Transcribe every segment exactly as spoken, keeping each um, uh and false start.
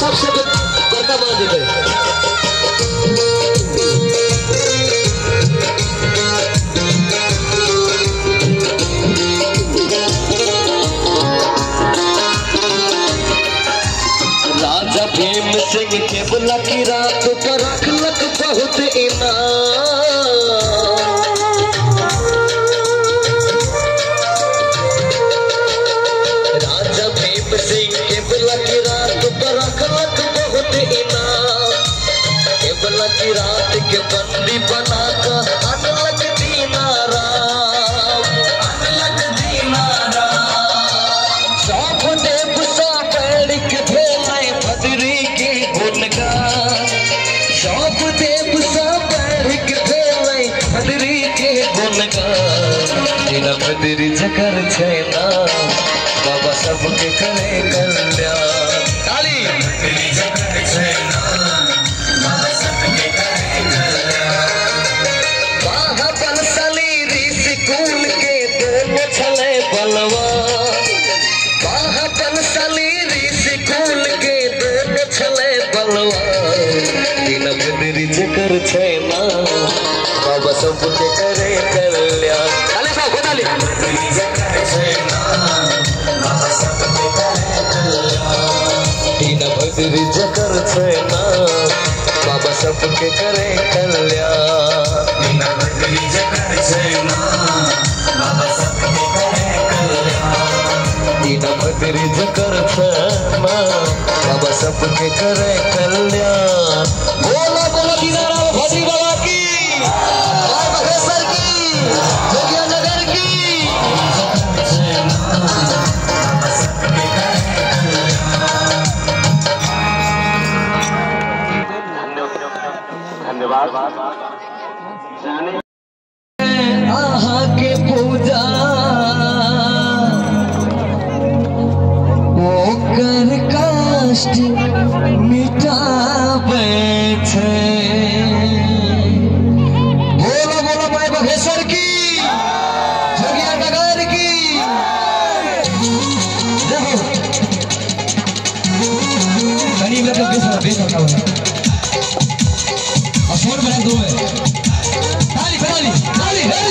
सबसे बड़का मान देते राजा भीम सिंह के बुला की रात पर रख बहुत इनाम। राजा भीम सिंह के बुला की रात पर रख बहुत इनाम। के बुला की रात के बंदी बनाकर अनलग दीना राम, अनलग दीना राम। सौंप देव सा पैर के भेलाई भद्री के गुणगान। सौंप देव सा पैर के भेलाई भद्री के गुणगान। तेरा भद्री जकर छैना बाबा सबके करे कल्याण। ताली भद्री जकर छैना बाबा सबके करे कल्याण। महाबलशाली ऋषि कुल के दोनों छले बलवान। महाबलशाली ऋषि कुल के दोनों छले बलवान। तीन भद्री जकर छैना बाबा सबके करे कल्याण। ताली साहब ताली भद्री जकर छैना बाबा सबके करे कल्याण। तीन भद्री जकर छैना बाबा सबके करे कल्याण। तीन भद्री जकर छैना बाबा सबके करे कल्याण। तीन भद्री जकर छैना बाबा सबके करे कल्याण। बोला बोला दीनाराम भद्री बाबा की, जय बघेश्वर की, जोगिया नगर की। धन्यवाद। आहा के पूजा ओ कर कष्ट मिटावे छे। बोलो बोलो माय बघेश्वर की, जोगिया नगर की। करीब लगे बेसर बेसर का बना और शोर बना दो है। ताली ताली ताली ताली।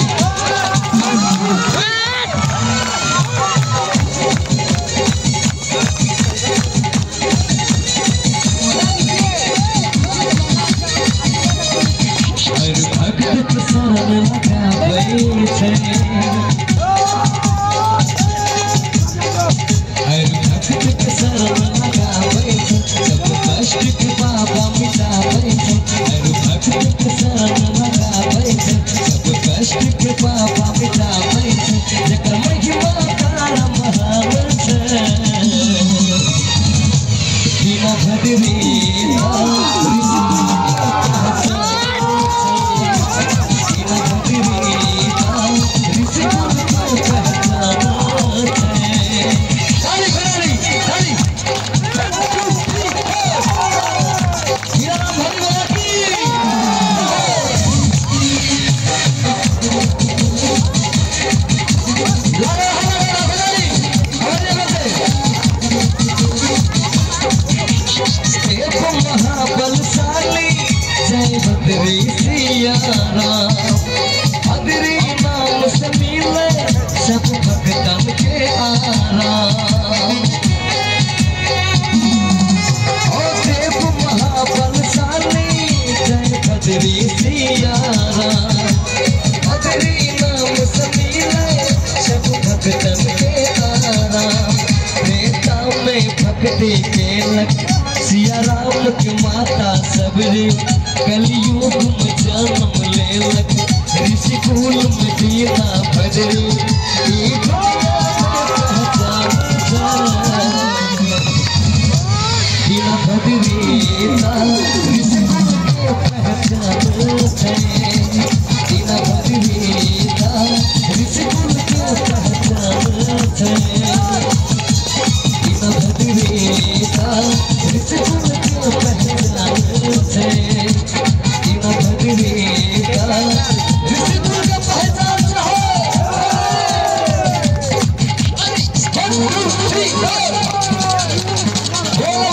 सिया राम की माता सबरी कलयुग में जन्म ले लग। ऋषि कुल में दीना भद्री दीना भद्री ऋषि कुल के पहचान है। दीना भद्री ऋषि कुल के पहचान है। दीना भद्री ऋषि कुल के पहचान है। दीना भद्री ऋषि कुल के पहचान है।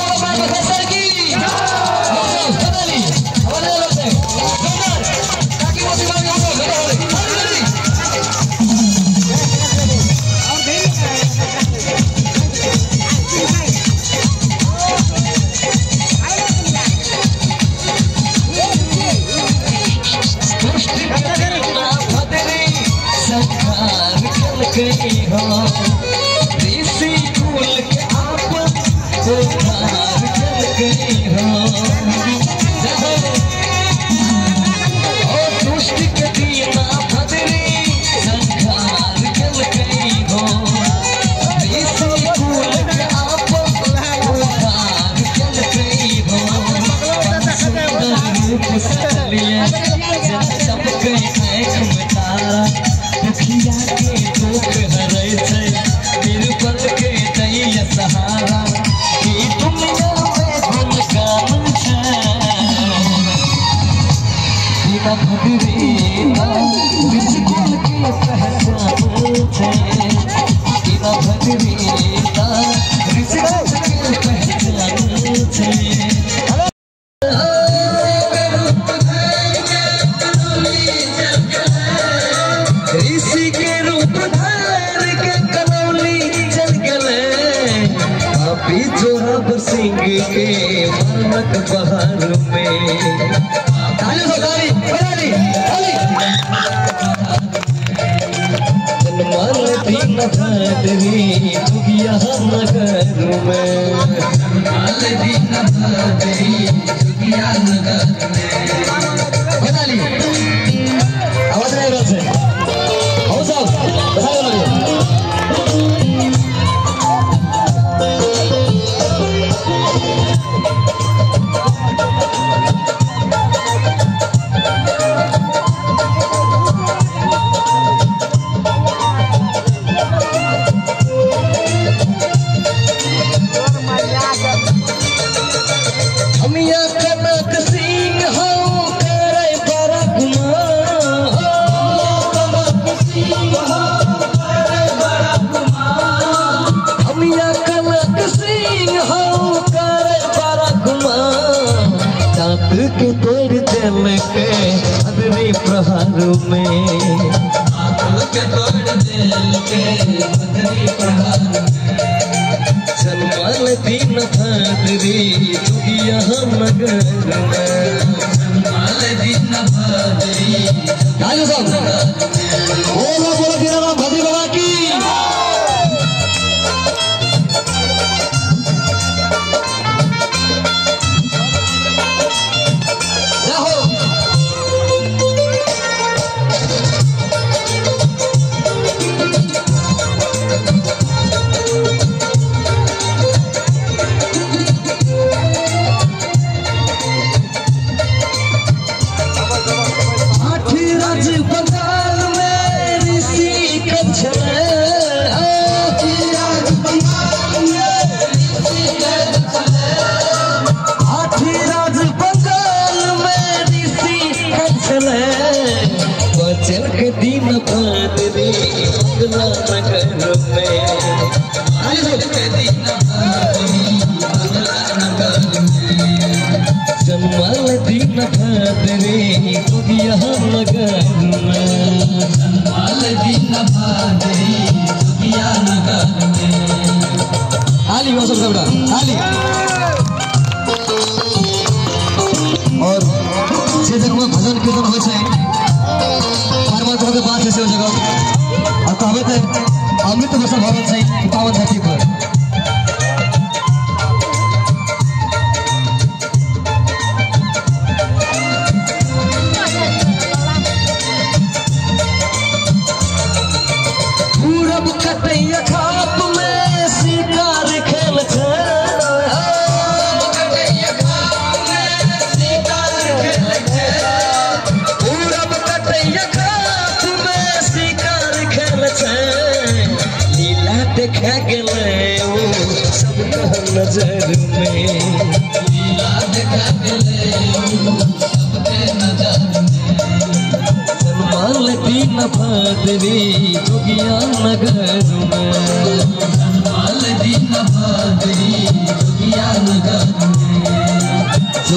नगर में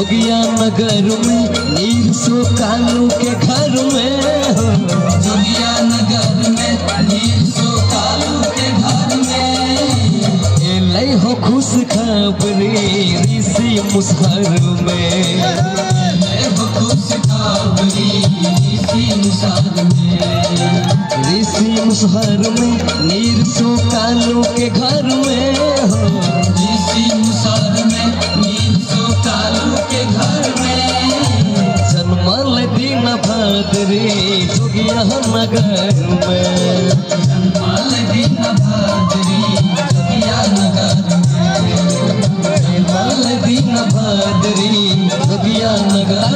जोगिया नगर में नीर सो कालू के घर में जोगिया नगर में नीर सो कालू के घर में एलै हो खुश खबरी ऋषि मुसहर में एलै हो खुश खबरी ऋषि मुसहर में ऋषि मुसहर में नीर सो कालू के घर में हो ऋषि मुसहर में नीर सो कालू के घर में जन्मल दिन भद्री जोगिया नगर में जन्मल दिन भद्री जोगिया नगर में जन्मल दिन भद्री जोगिया नगर